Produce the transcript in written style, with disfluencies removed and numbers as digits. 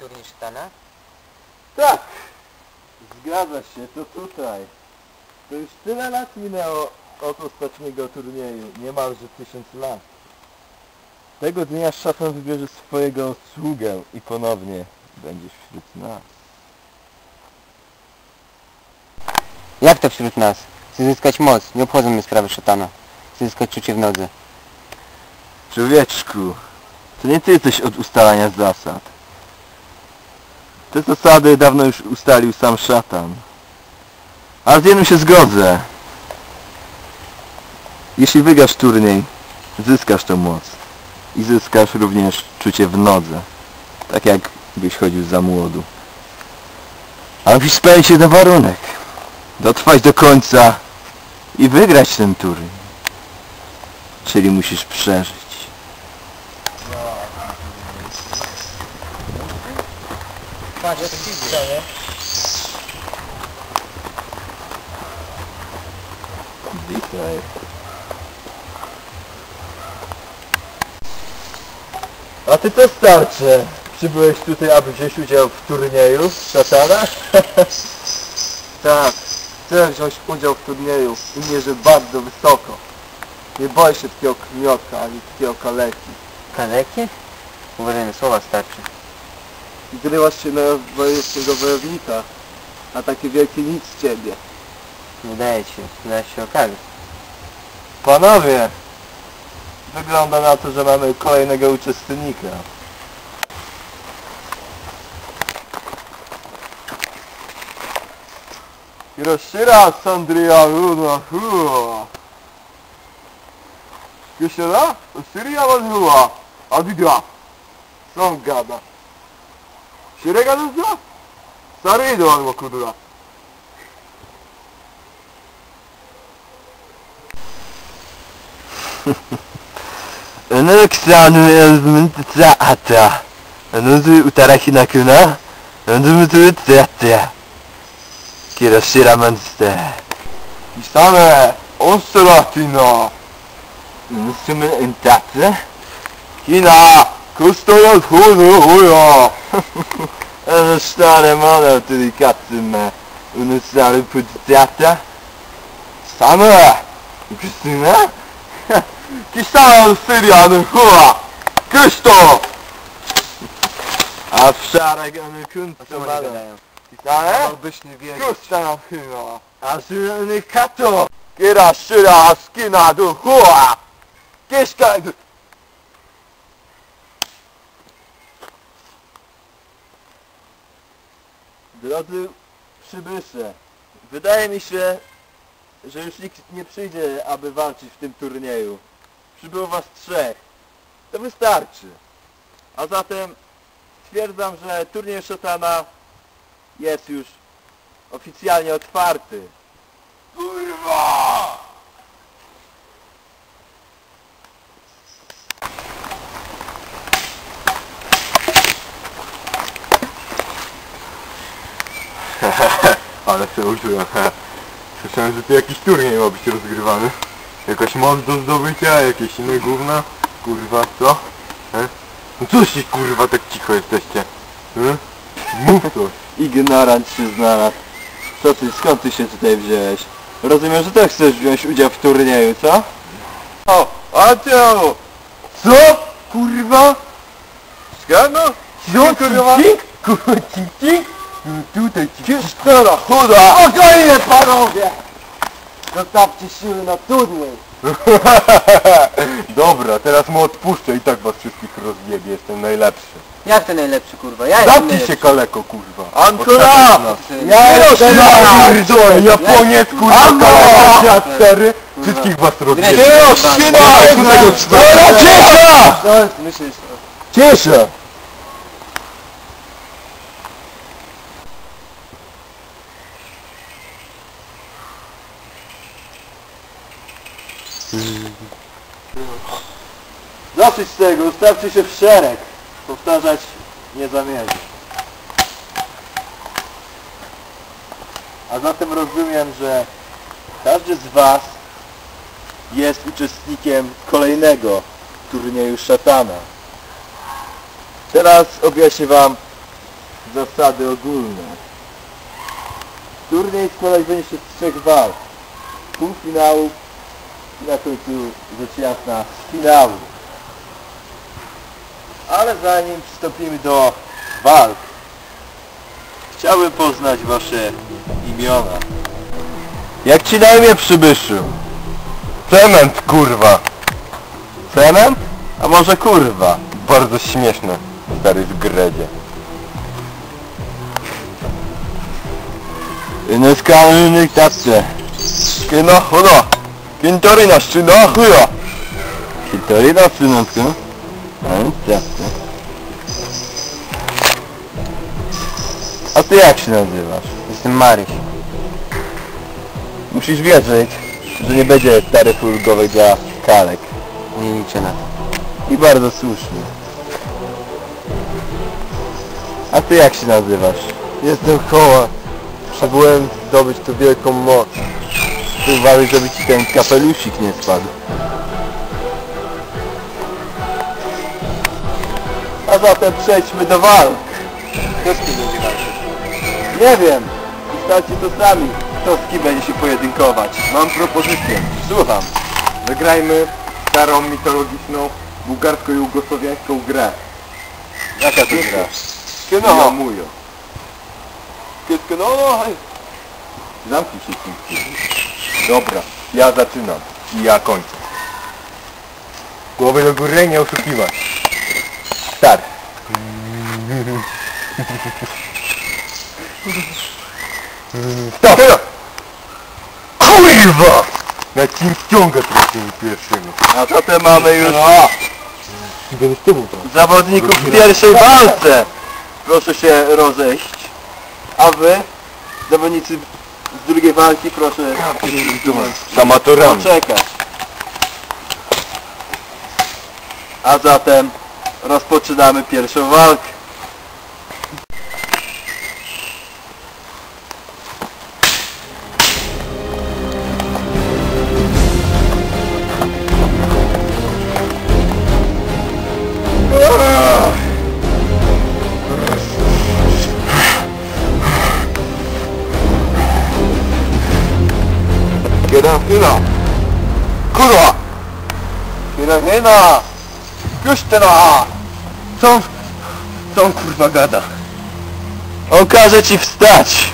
turniej szatana? Tak! Zgadza się, to tutaj. To już tyle lat minęło od ostatniego turnieju, niemalże 1000 lat. Tego dnia szatan wybierze swojego sługę i ponownie będziesz wśród nas. Jak to wśród nas? Chcę zyskać moc, nie obchodzą mnie sprawy szatana. Chcę zyskać czucie w nodze. Człowieczku, to nie ty jesteś od ustalania zasad. Te zasady dawno już ustalił sam szatan. Ale z jednym się zgodzę. Jeśli wygrasz turniej, zyskasz tą moc. I zyskasz również czucie w nodze. Tak jakbyś chodził za młodu. Ale musisz spełnić jeden warunek. Dotrwać do końca i wygrać ten turniej. Czyli musisz przeżyć. Patrz, jak to nie? Dzisiaj. A ty to starczy. Przybyłeś tutaj, aby wziąć udział w turnieju szatana? Tak, chcę wziąć udział w turnieju i mierzę bardzo wysoko. Nie boję się takiego kniotka, ani takiego kaleki. Kaleki? Uważaj, słowa starczy. Grywasz się na wojewódzkiego wojownika, a takie wielkie nic z ciebie. Wydaje się okazać. Panowie, wygląda na to, że mamy kolejnego uczestnika. Hiroshira Sandria Runa Hua Hiroshira Sandria Hua Adiga Songada Shirega desu Sarido albo kudura. Önöksanu yazmıntı ata. Önüzü utarakina önümüzü tete. Hiroshira monster. Isame Ostratino. Önüsümü entatı. Hina Kustoyo Hudu Huyo. Önüstare mano turikatsime. Önüstare putata. Same Kusime. Kisao Syrian'ın hua! Kusto! A w szarek one kunto mają. Kisane? Byś nie wiedział. Kusto hua! A syriany kato! Kira szyra skina do hua! Kiszka! Drodzy przybysze, wydaje mi się, że już nikt nie przyjdzie, aby walczyć w tym turnieju. Przybyło was 3. To wystarczy. A zatem stwierdzam, że turniej szatana jest już oficjalnie otwarty. Kurwa! Ale się uczyłem. Słyszałem, że tu jakiś turniej ma być rozgrywany. Jakaś moc do zdobycia, jakieś inne gówna. Kurwa, co? No co się kurwa tak cicho jesteście? Mów to. Ignorant się znalazł. Co ty, skąd ty się tutaj wziąłeś? Rozumiem, że też chcesz wziąć udział w turnieju, co? O, Ateo! Co? Kurwa? Skano? Co kurwa? Kurwa, cink? Tutaj ci pistola, chuda! Spokojnie panowie! Zostawcie siły na turniej! Dobra, teraz mu odpuszczę i tak was wszystkich rozjebie, jestem najlepszy. Jak to najlepszy, kurwa? Ja jestem Zamknij najlepszy. się kaleko, kurwa! Ankura! Ja jestem pierdolę, Japoniec, kurwa, kaleko, 4 wszystkich was rozjebie. Hiroshima! Cisza! Co myślisz? Cisza! Dosyć z tego, ustawcie się w szereg. Powtarzać nie zamierzam. A zatem rozumiem, że każdy z was jest uczestnikiem kolejnego turnieju szatana. Teraz objaśnię wam Zasady ogólne. Turniej składać będzie się z 3 walk. Półfinałów i na końcu rzecz jasna finału. Ale zanim przystąpimy do walk, chciałbym poznać wasze imiona. Jak ci na imię, przybyszu? Cement, kurwa! Cement? A może kurwa? Bardzo śmieszne, stary w gredzie. Neskalny tapce. Kina chuda. Kintorina szczyna chuja. Kintorina szczynatka? A ty jak się nazywasz? Jestem Maryś. Musisz wierzyć, że nie będzie stary fulgowy dla kalek. Nie liczę na to. I bardzo słusznie. A ty jak się nazywasz? Jestem Koła. Przybyłem zdobyć tu wielką moc. Ty uważaj, żeby ci ten kapelusik nie spadł. A zatem przejdźmy do walk. Kto z kim będzie walczyć? Nie wiem. Ustalcie to sami. Kto z kim będzie się pojedynkować. Mam propozycję. Słucham. Zagrajmy starą, mitologiczną, bułgarsko-jugosłowiańską grę. Jaka to gra? Kino! Mujo. Zamknij się tym. Dobra, ja zaczynam. I ja kończę. Głowy do góry, nie oszukiwać. Start. Stop! Kurwa! Na kim ściąga trochę pierwszego. A zatem mamy już Będę z tobą to. zawodników w pierwszej walce. Proszę się rozejść. A wy, zawodnicy z drugiej walki, proszę Z amatorami. poczekać. A zatem rozpoczynamy pierwszą walkę. Kira! Kurwa! Kierowina! Justyna! Co on kurwa gada? On każe ci wstać!